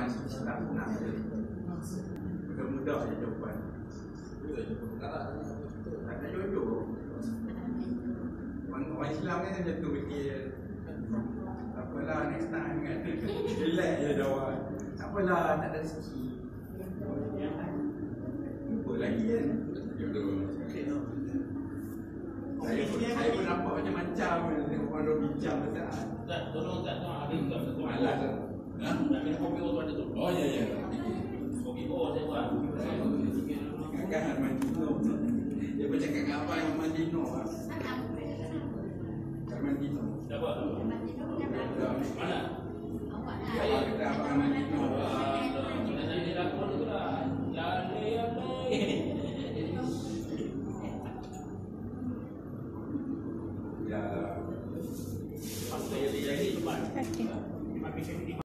masih nak je. Mudah-mudah je jawapan. Tak ada jodoh. Orang Islam kan macam tu fikir. Tak apalah next time kan. Relax je jawab. Tak apalah, tak ada rezeki. Lupa lagi kan. Saya pun nampak macam-macam tengok orang dah bincang pasal. Tak, tolong tak tahu ada juga satu Malas lah. Nak minum kopi tu ada tu. Oh ya ya. Kopi bawah saya buat. Kan Mandino. Dia bercakap dengan apa yang Mandino lah. Mandino. Siapa? Mana? Saya kata abang Mandino. Kalau dia lakon tu lah. Ya Ya. Pasti jadi cepat.